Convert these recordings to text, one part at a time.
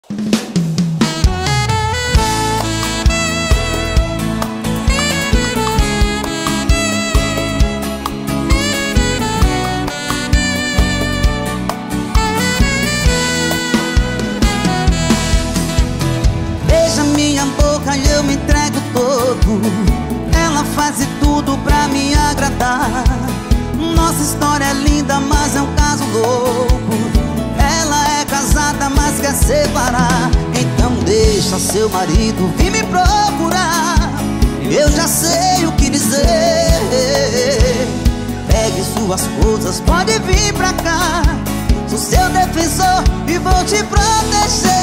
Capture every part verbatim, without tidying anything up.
Beija minha boca e eu me entrego todo. Ela faz de tudo pra me agradar. Nossa história é linda, mas é um caso louco. Ela é casada, mas quer separar. Então deixa seu marido vir me procurar. Eu já sei o que dizer. Pegue suas coisas, pode vir pra cá. Sou seu defensor e vou te proteger.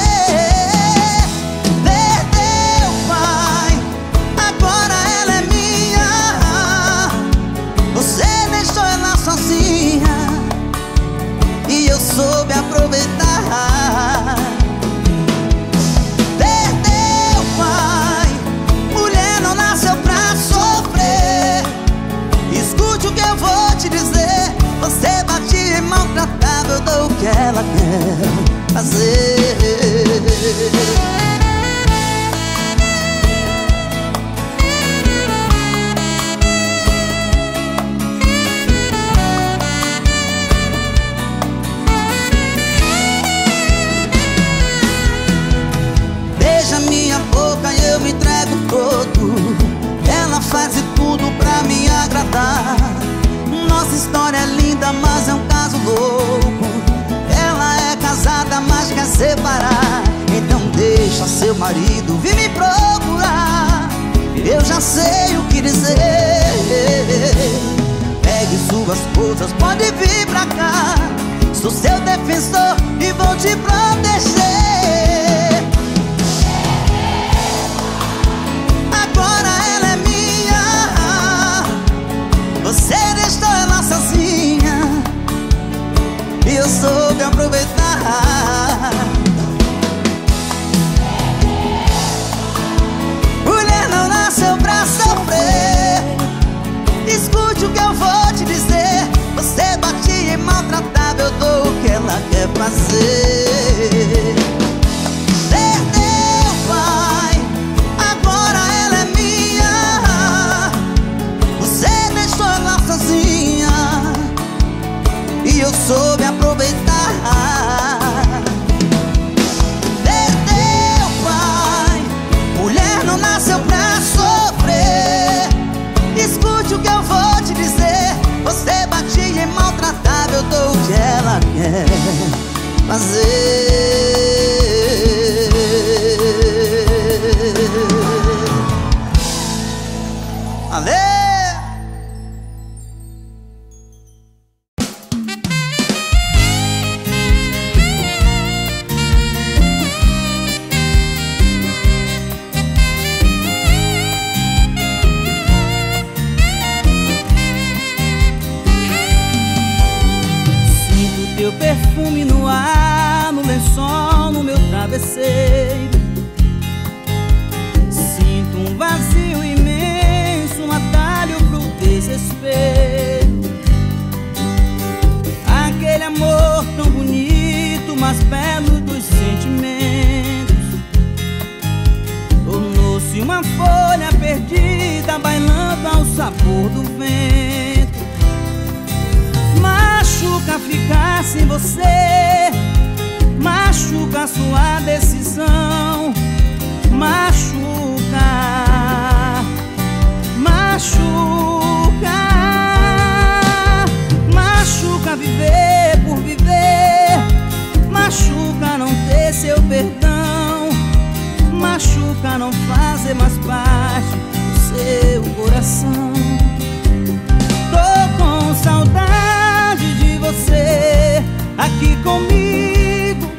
Perdeu, pai, agora ela é minha. Você deixou ela sozinha e eu soube aproveitar. Perdeu, pai, mulher não nasceu pra sofrer. Escute o que eu vou te dizer. Você bate e maltratava, eu dou o que ela quer fazer. Beija minha boca e eu me entrego todo. Ela faz de tudo pra me agradar. Nossa história é linda, mas é um caso louco. Ela é casada, mas quer separar. Então deixa seu marido vir me procurar. Eu já sei o que dizer. Pegue suas coisas, pode vir pra cá. Sou seu defensor e vou te proteger. Agora ela é minha. Você deixou ela sozinha e eu soube aproveitar. Mulher não nasceu pra sofrer. Escute o que eu vou te dizer. Você batia e maltratava, eu dou o que ela quer fazer. Perdeu, pai, agora ela é minha. Você deixou ela sozinha e eu soube aproveitar. Perdeu, pai, mulher não nasceu pra sofrer. Escute o que eu vou te dizer. Você batia e maltratava, eu dou o que ela quer fazer. Ale! Teu perfume no ar, no lençol, no meu travesseiro. Sinto um vazio imenso, um atalho pro desespero. Aquele amor tão bonito, mais belo dos sentimentos, tornou-se uma folha perdida, bailando ao sabor do vento. Machuca ficar sem você, machuca sua decisão, machuca, machuca, machuca viver por viver, machuca não ter seu perdão, machuca não fazer mais parte do seu coração. Tô com saudade de você aqui comigo.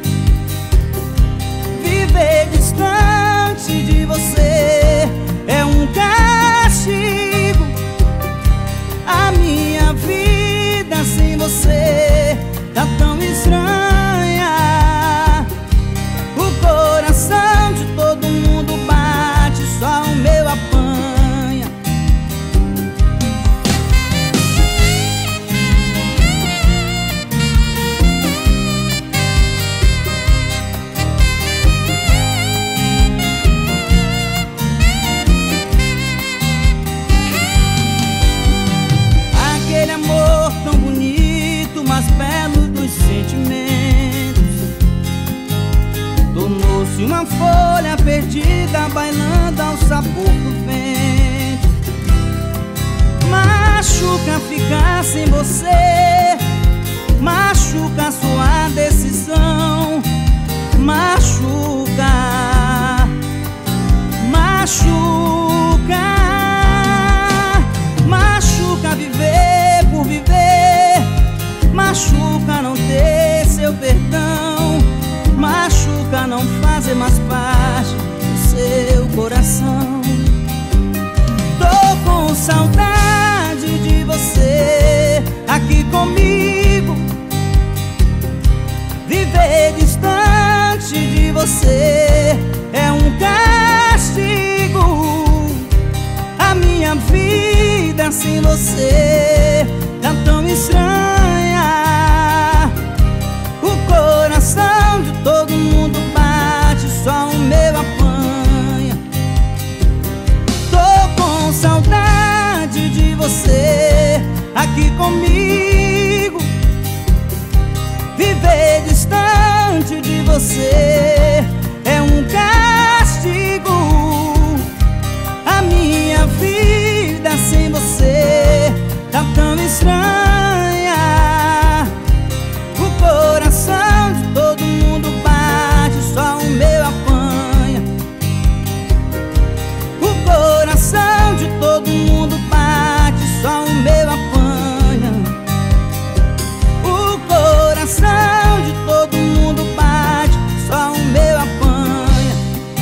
Viver distante de você é um castigo. A minha vida sem você tá tão estranha. O coração de todo mundo bate, só o meu apanha. Parece uma folha perdida bailando ao sabor do vento. Machuca ficar sem você, machuca sua decisão. Machuca, machuca, machuca viver por viver. Machuca não ter seu perdão. Machuca não fazer mais parte do seu coração. Tô com saudade de você aqui comigo. Viver distante de você é um castigo. A minha vida sem você tá tão estranha. O coração de todo mundo bate, só o meu apanha. Tô com saudade de você aqui comigo. Viver distante de você é um castigo. A minha vida sem você tá tão estranha. O coração de todo mundo bate, só o meu apanha. O coração de todo mundo bate, só o meu apanha. O coração de todo mundo bate, só o meu apanha.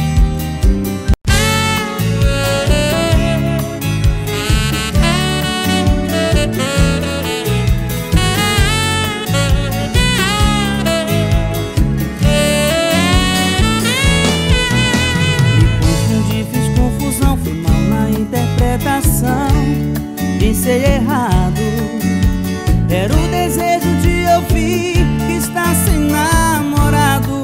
Me confundi, fiz confusão, fui mal na interpretação. Pensei errado. Era o desejo de ouvir que está sem namorado.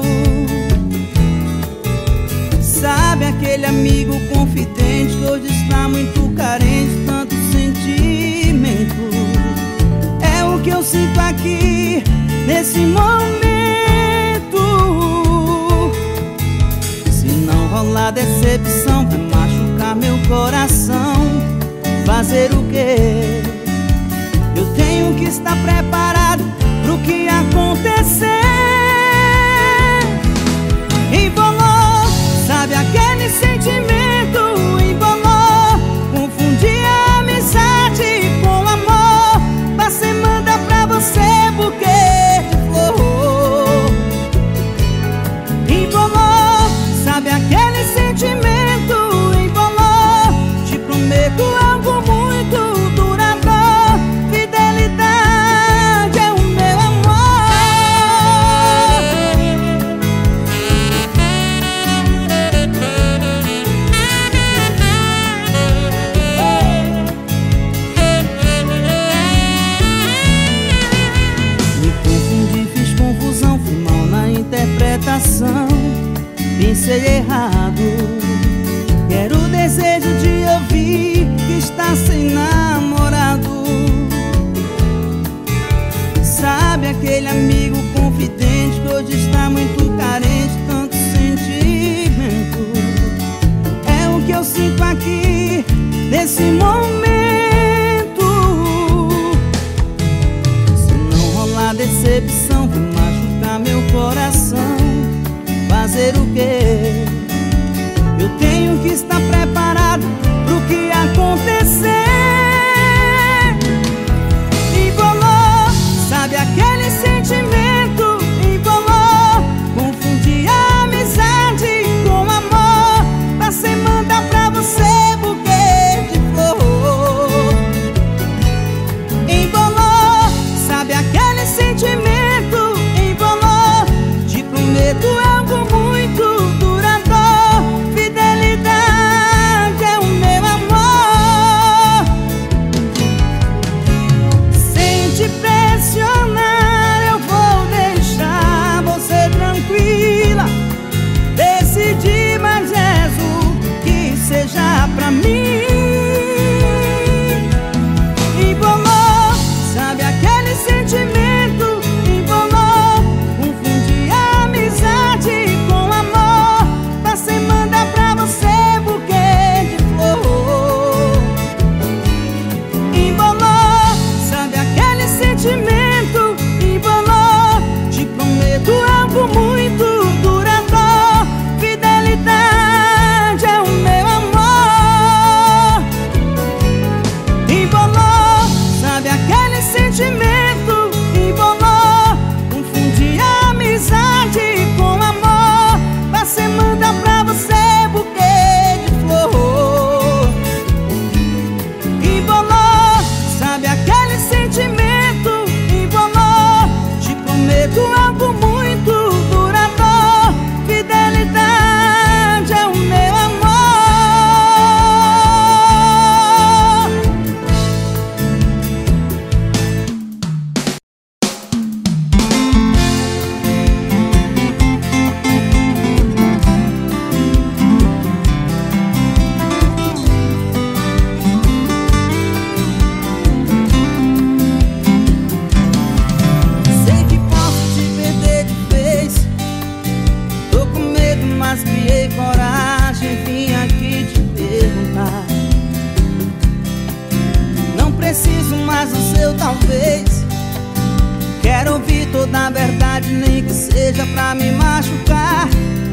Sabe aquele amigo confidente que hoje está muito carente, tanto sentimento. É o que eu sinto aqui nesse momento. Se não rolar decepção, vai machucar meu coração. Fazer o quê? Eu tenho que estar preparado pro que acontecer. Embolou, sabe aquele sentimento? Embolou, confundi a amizade com amor. Você manda pra você buquê de flor. Embolou, sabe aquele sentimento? Embolou, te prometo algo muito duradouro. Fidelidade é o meu amor. Me confundi, fiz confusão, fui mal na interpretação. Pensei errado. Era o desejo de ouvir que está sem namorado. Sabe aquele amigo confidente que hoje está muito carente, tanto sentimento. É o que eu sinto aqui nesse momento. Se não rolar decepção, vai machucar meu coração. Fazer o quê? Eu tenho que estar preparado pro que acontecer. Embolou, sabe aquele sentimento? Embolou, confundi a amizade com amor. Você manda pra você buquê de flor. Embolou, sabe aquele sentimento? Embolou, te prometo algo muito seu talvez. Quero ouvir toda a verdade, nem que seja pra me machucar.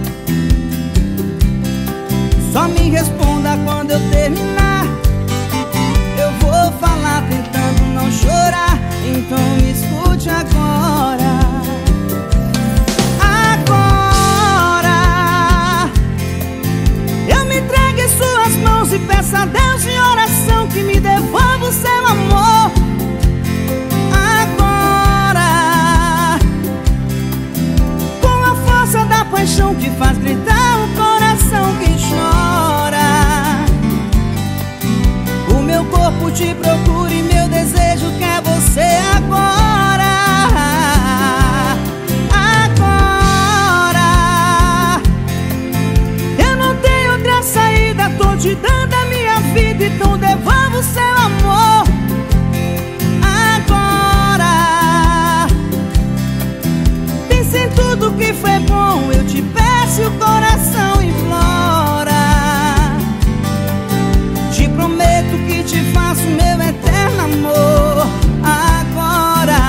Só me responda quando eu terminar. Eu vou falar tentando não chorar, então me escute agora. Agora eu me entrego em suas mãos e peço a Deus em oração que me devolva o seu amor. Agora, com a força da paixão que faz gritar o coração que chora, o meu corpo te procura e meu desejo quer você agora. Agora, eu não tenho outra saída, tô te dando a minha vida, então devolva o seu amor. Agora, pense em tudo que foi bom, eu te peço, o coração implora. Te prometo que te faço meu eterno amor. Agora,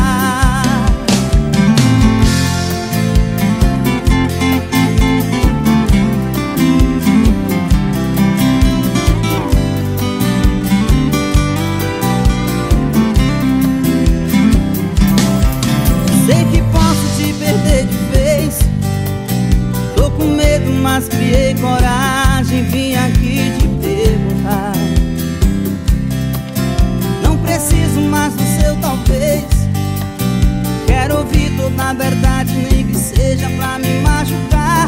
sei que posso te perder de vez. Tô com medo, mas criei coragem, vim aqui te perguntar. Não preciso mais do seu talvez. Quero ouvir toda a verdade, nem que seja pra me machucar.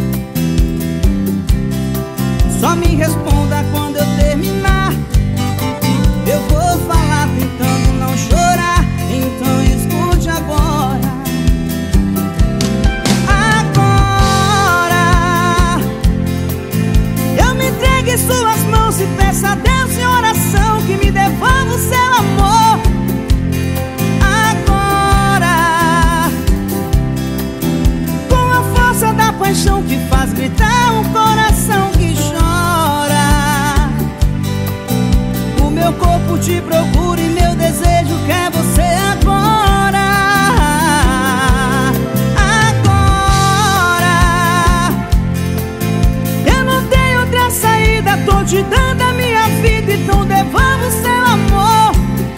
Só me responda quando eu terminar. Eu vou falar tentando não chorar, então escute agora. Agora, eu me entrego em suas mãos e peço a Deus em oração que me devolva o seu amor. Agora, com a força da paixão que faz gritar um coração que chora, o meu corpo te procura e meu desejo quer você agora. Agora, eu não tenho outra saída, tô te dando a minha vida, então devolva o seu amor.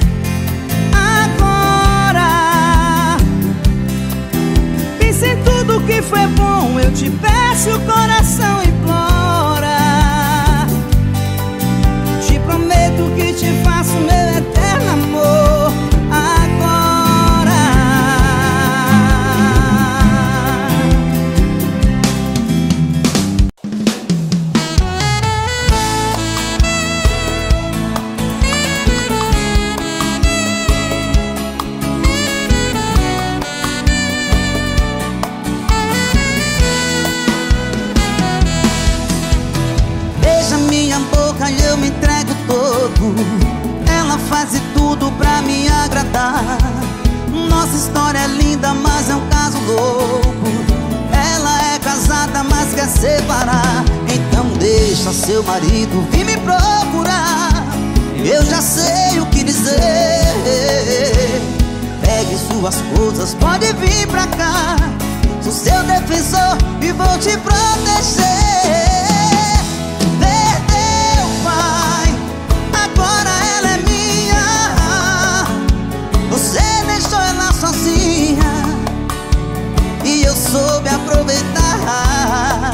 Agora, pense em tudo que foi bom, eu te peço, o coração implora. Te prometo que te faço meu eterno amor. Agora, beija minha boca e eu me entrego todo. Ela faz de tudo pra me agradar. Nossa história é linda, mas é um caso louco. Ela é casada, mas quer separar. Então deixa seu marido vir me procurar. Eu já sei o que dizer. Pegue suas coisas, pode vir pra cá. Sou seu defensor e vou te proteger. Agora ela é minha. Você deixou ela sozinha e eu soube aproveitar.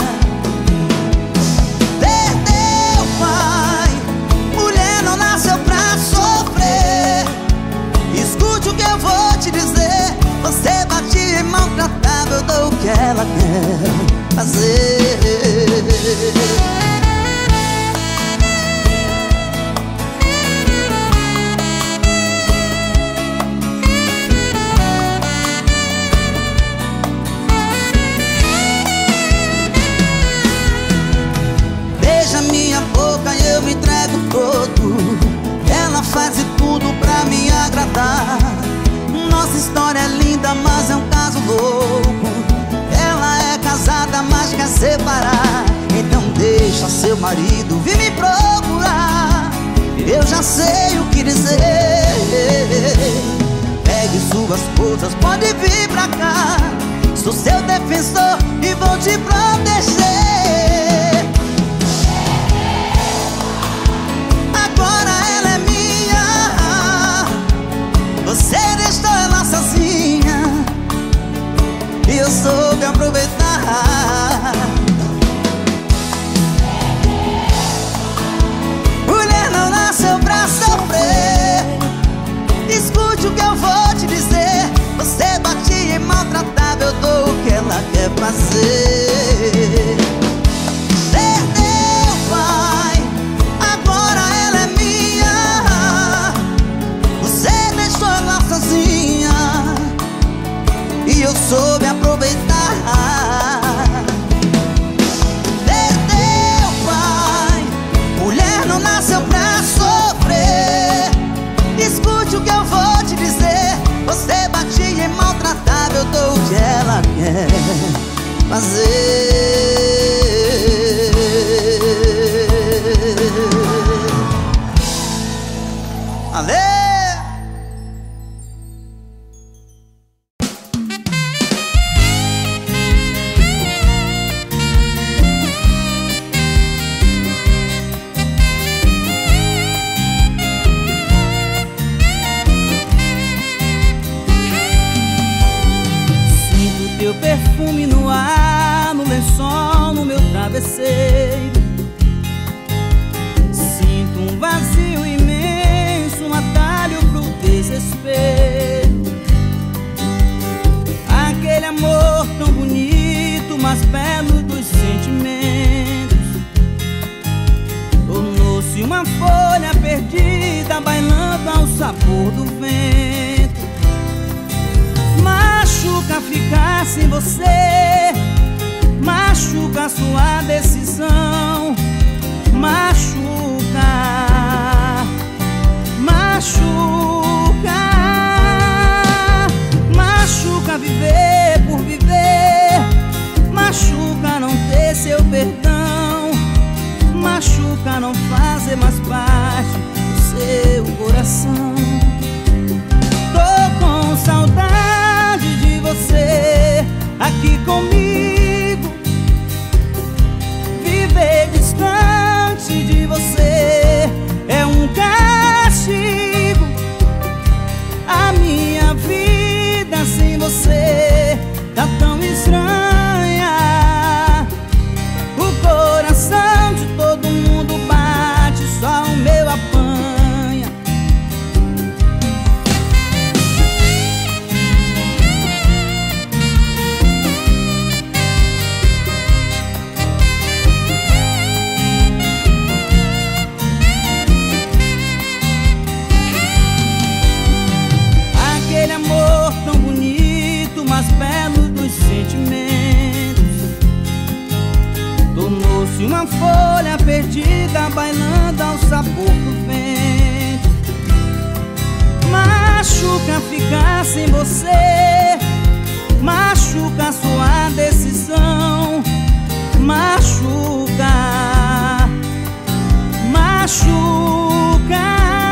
Perdeu, pai. Mulher não nasceu pra sofrer. Escute o que eu vou te dizer. Você bate e maltratava, eu dou o que ela quer fazer. Minha boca e eu me entrego todo. Ela faz de tudo pra me agradar. Nossa história é linda, mas é um caso louco. Ela é casada, mas quer separar. Então deixa seu marido vir me procurar. Eu já sei o que dizer. Pegue suas coisas, pode vir pra cá. Sou seu defensor e vou te proteger. Agora ela é minha. Você deixou ela sozinha e eu soube aproveitar. Mulher não nasceu pra sofrer. Escute o que eu vou te dizer. Você batia e maltratava, eu dou o que ela quer fazer. Perdeu, pai, agora ela é minha. Você deixou ela sozinha e eu soube aproveitar. Perdeu, pai, mulher não nasceu pra sofrer. Escute o que eu vou te dizer. Você batia e maltratava, eu dou o que ela quer fazer. Ale! Teu perfume no ar, no lençol, no meu travesseiro. Sinto um vazio imenso, um atalho pro desespero. Aquele amor tão bonito, mais belo dos sentimentos, tornou-se uma folha perdida, bailando ao sabor do vento. Machuca ficar sem você, machuca sua decisão, machuca, machuca, machuca viver por viver, machuca não ter seu perdão, machuca não fazer mais parte do seu coração. Tô com saudade de você aqui comigo. Viver distante de você é um castigo. A minha vida sem você tá tão estranha. O coração de todo mundo bate, só o meu apanha. Mais belo dos sentimentos, tornou-se uma folha perdida, bailando ao sabor do vento. Machuca ficar sem você, machuca sua decisão, machuca, machuca,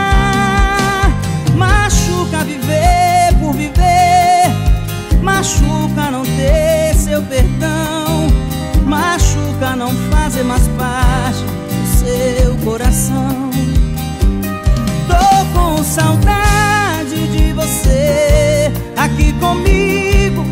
machuca viver por viver, machuca não ter seu perdão, machuca não fazer mais parte do seu coração. Tô com saudade de você aqui comigo.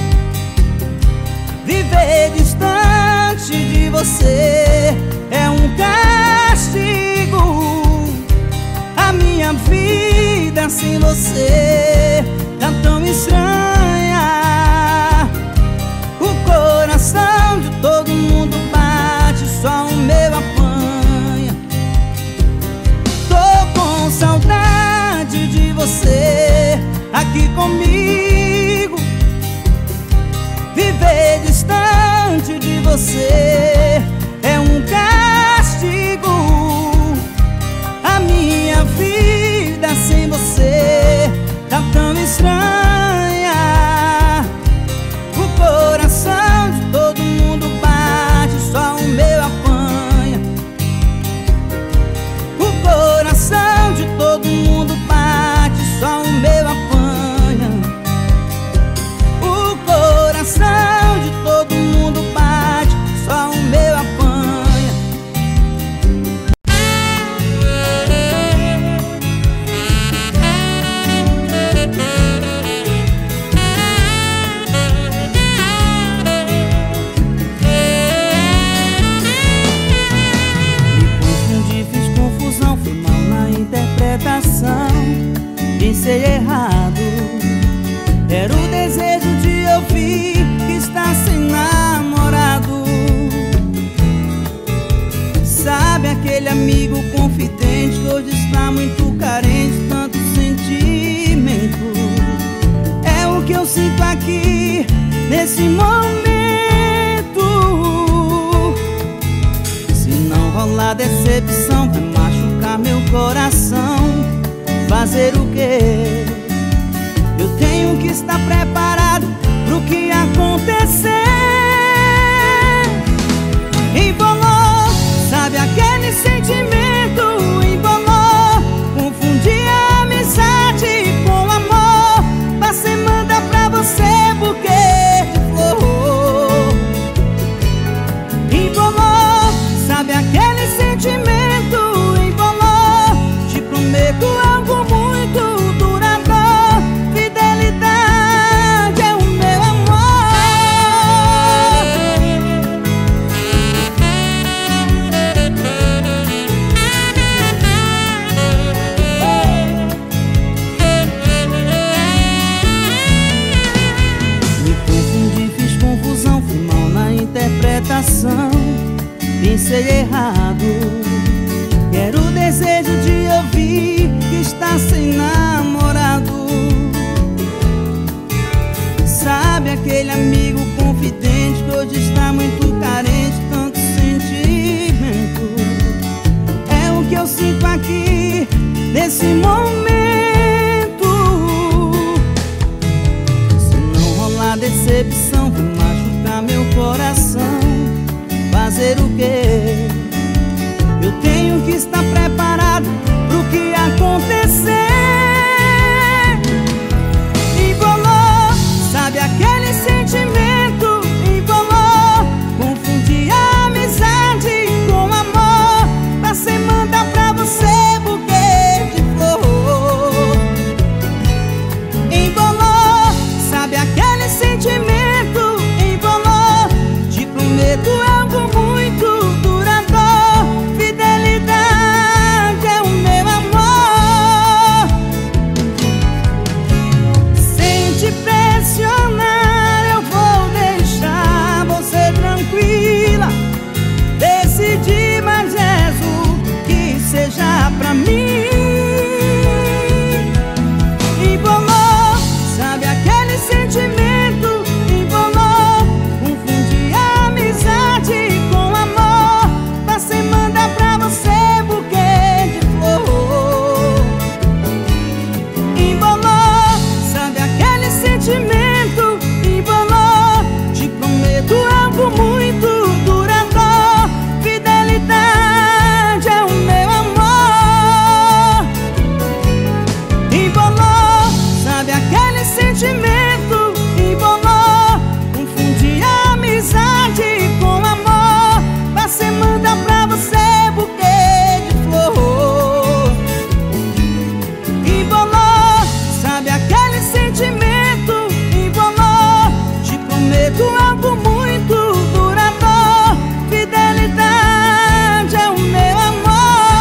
Viver distante de você é um castigo. A minha vida sem você tá tão estranha. O coração de todo mundo bate, só o meu apanha. Tô com saudade de você aqui comigo. Viver distante de você é um castigo. A minha vida sem você tá tão estranha. O coração de todo mundo bate, só o meu apanha. O coração de todo mundo bate, rolar decepção, vai machucar meu coração. Fazer o quê? Eu tenho que estar preparado pro que acontecer. Embolou, sabe aquele sentimento? Embolou, confundi a amizade com amor. Passei manda pra você buquê de flor. Embolou, sabe aquele sentimento? Embolou, te prometo algo muito duradouro. Fidelidade é o meu amor. Me confundi, fiz confusão, fui mal na interpretação. Pensei errado, era o desejo de ouvir que está sem namorado. Sabe aquele amigo confidente que hoje está muito carente, tanto sentimento. É o que eu sinto aqui, nesse momento. Se não rolar decepção, vai machucar meu coração. Fazer o quê? Eu tenho que estar preparado pro que acontecer. Embolou, sabe aquele sentimento? Embolou, confundi a amizade com amor. Passei manda pra você buquê de flor. Embolou, sabe aquele sentimento? Embolou, te prometo algo muito duradouro. Fidelidade é o meu amor. Sem te pressionar, eu vou deixar você tranquila. Decidi, mas Jesus, que seja pra mim. Embolou, sabe aquele sentimento? Embolou, confundi a amizade com amor. Passei manda pra você buquê de flor. Embolou, sabe aquele sentimento? Embolou, te prometo algo muito duradouro. Fidelidade é o meu amor. Embolou, sabe aquele sentimento? Embolou, confundi a amizade com amor. Passei manda pra você buquê de flor. Embolou, sabe aquele sentimento? Embolou, te prometo algo muito duradouro. Fidelidade é o meu amor.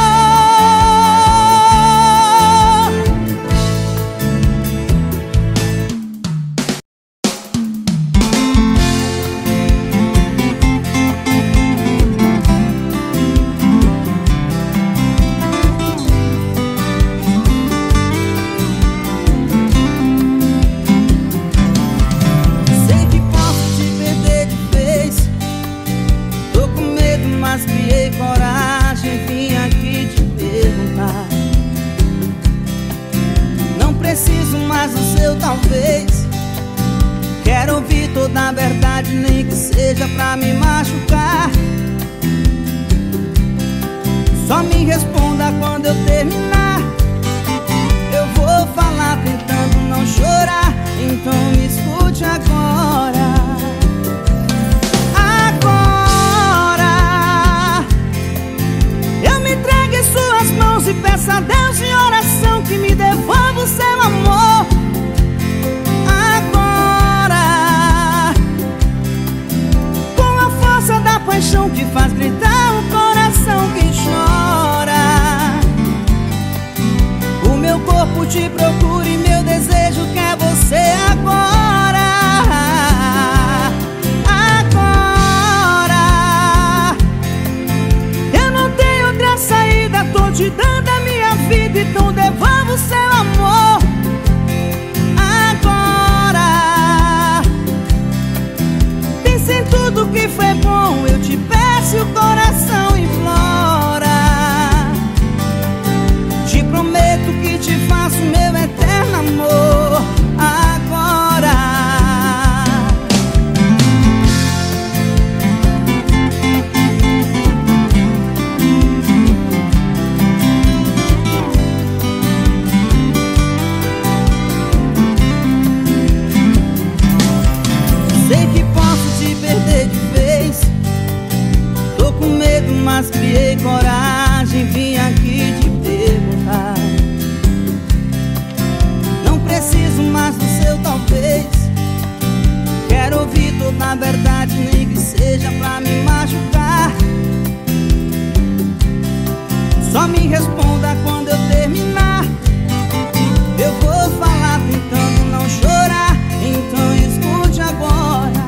Sei que posso te perder de vez. Tô com medo, mas criei coragem. Vim aqui te perguntar. Não preciso mais do seu talvez. Quero ouvir toda a verdade, nem que seja pra me machucar. Só me responda quando eu terminar. Eu vou falar tentando não chorar. Então me escute agora. Agora eu me entrego em suas mãos e peço a Deus em oração que me devolva o seu amor. Agora, com a força da paixão que faz gritar o coração que chora, o meu corpo te procura e meu desejo quer você agora. Agora, eu não tenho outra saída, tô te dando a minha vida, então devolva o seu amor. Agora, pensa em tudo que foi bom, eu te peço e o coração implora. Tô com medo, mas criei coragem, vim aqui te perguntar. Não preciso mais do seu talvez, quero ouvir toda a verdade, nem que seja pra me machucar. Só me responda quando eu terminar. Eu vou falar tentando não chorar, então escute agora.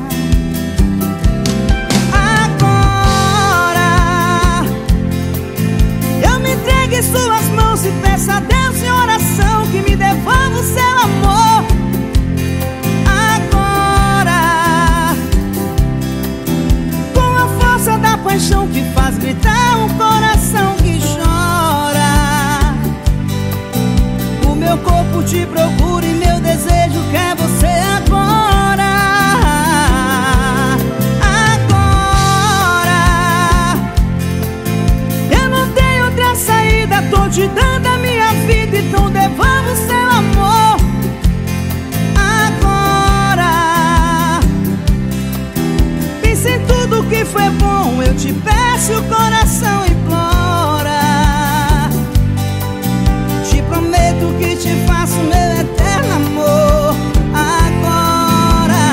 Agora eu me entrego em suas mãos e peço a Deus em oração que me devolva o seu amor. Agora, com a força da paixão que faz gritar um coração que chora, o meu corpo te procura e meu desejo quer você agora. Agora, eu não tenho outra saída, tô te dando a minha vida, então devolva o seu amor. Agora, pense em tudo que foi bom, eu te peço, o coração implora. Te prometo que te faço meu eterno amor. Agora,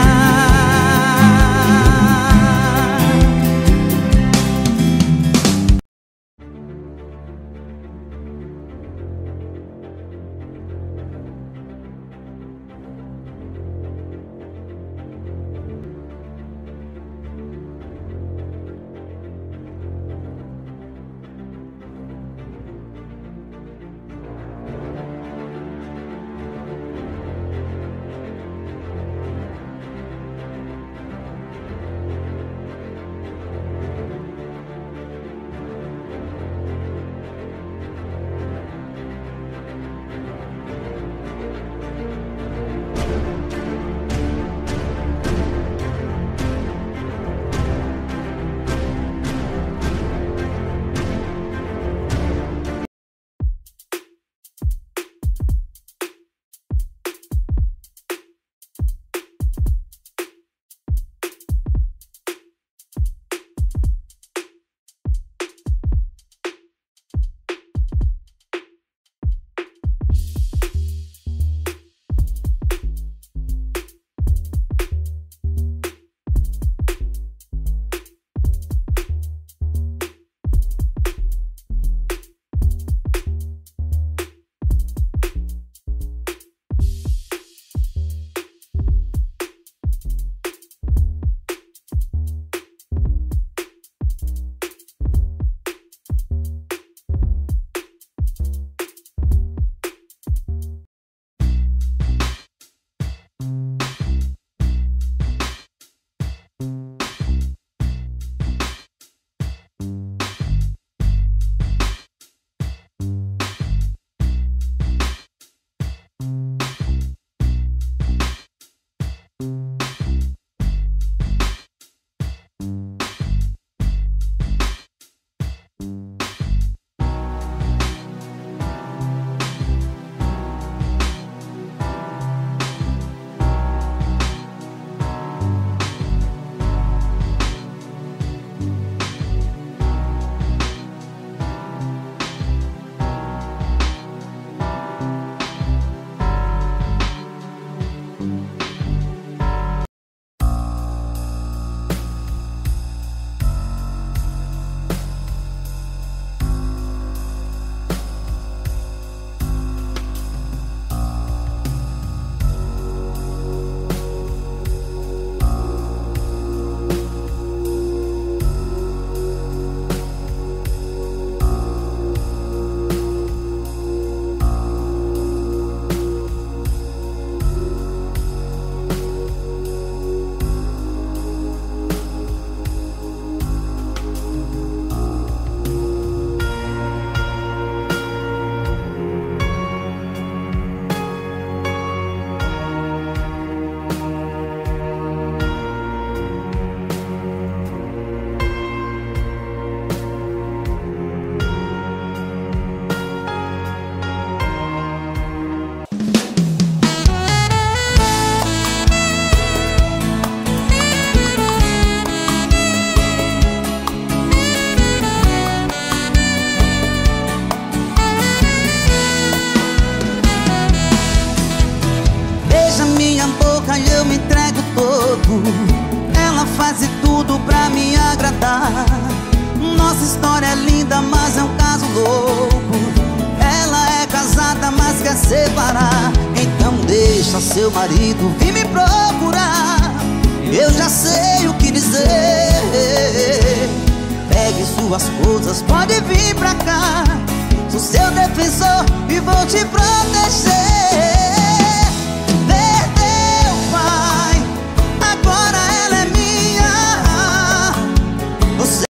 louco. Ela faz de tudo pra me agradar. Nossa história é linda, mas é um caso louco. Ela é casada, mas quer separar. Então deixa seu marido vir me procurar. Eu já sei o que dizer. Pegue suas coisas, pode vir pra cá. Sou seu defensor e vou te proteger.